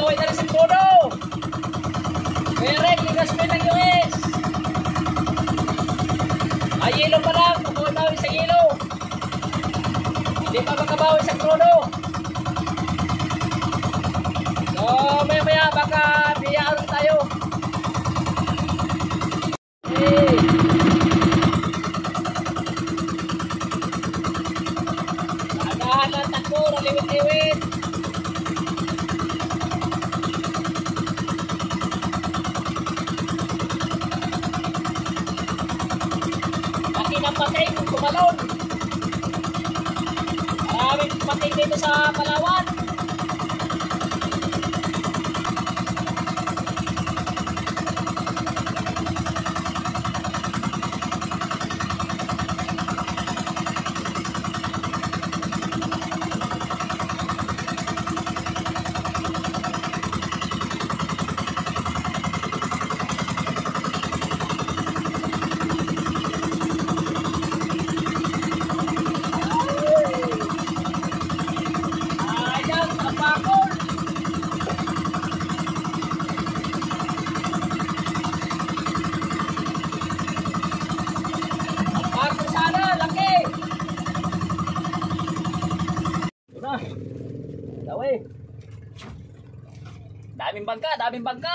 Nakabaway na rin si Bruno. Merek, ligas mo ng US. Ay, yelo pa lang. Pagkabawi sa yelo. Hindi pa makabawi sa Bruno. So, maya-maya baka biyaan tayo. Hey. Agahan lang takbo, liwit-liwit. Laki ng patay kung kumalon. Maraming patay dito sa Palawan. Daming bangka.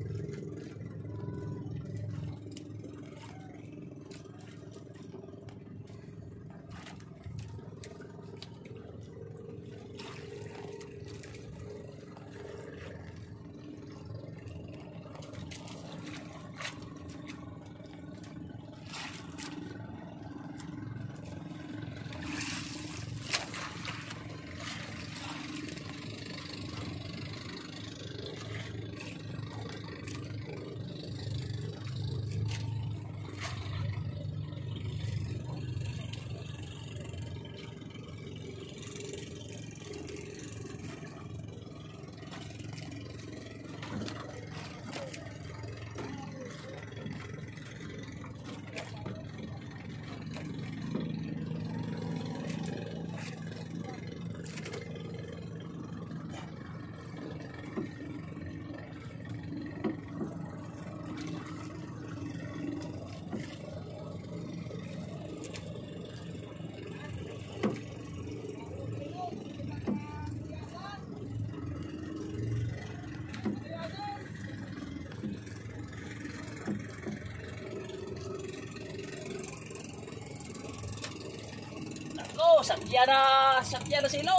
Sakya na silo.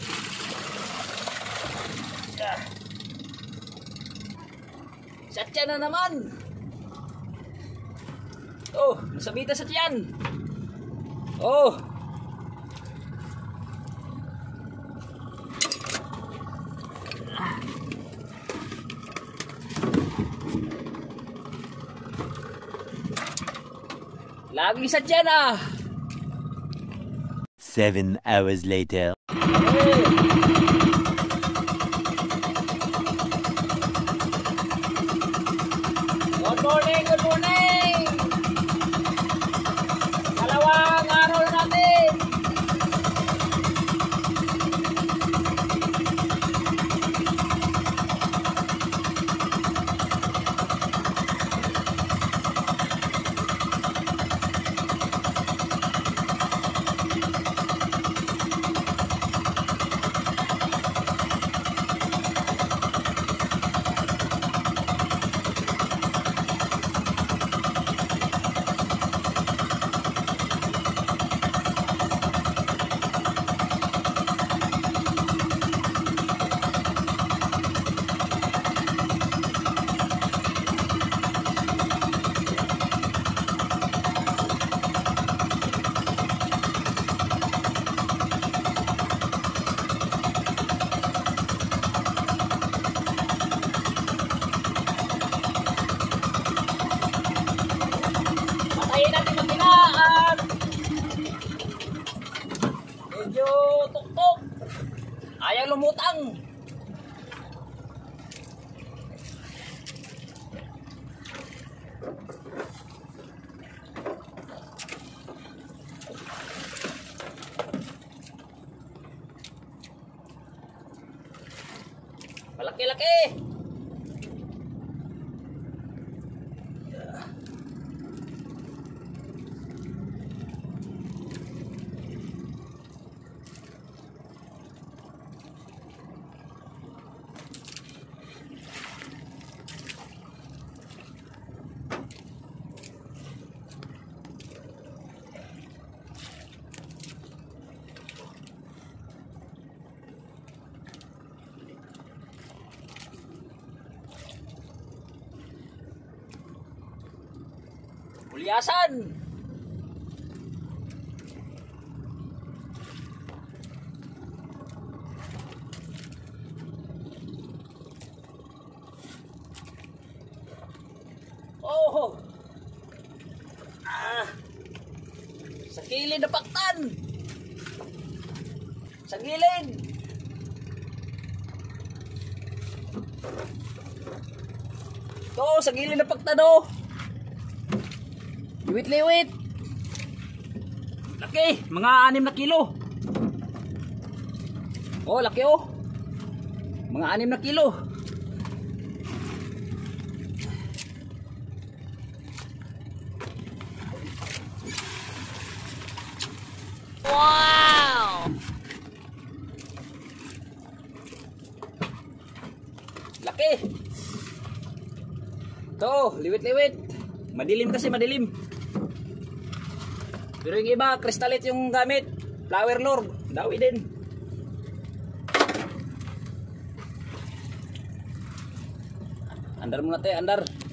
Sakya na naman. Oh, nasabita sa tiyan. Oh. Lagi sa tiyan ah. 7 hours later. Good morning, good morning. Dalawang araw natin. Ayaw lumutang. Malaki-laki. Kulyasan. Oh. Sa gilid na paktan. Sa gilid. To, sa gilid na paktan oh. Liwit-liwit. Laki, mga 6 na kilo. Oh, laki oh. Mga 6 na kilo. Wow! Laki. To, liwit-liwit. Madilim kasi, madilim. Pero yung iba, crystalite yung gamit. Flower lure, dawi din. Andar muna tayo, andar.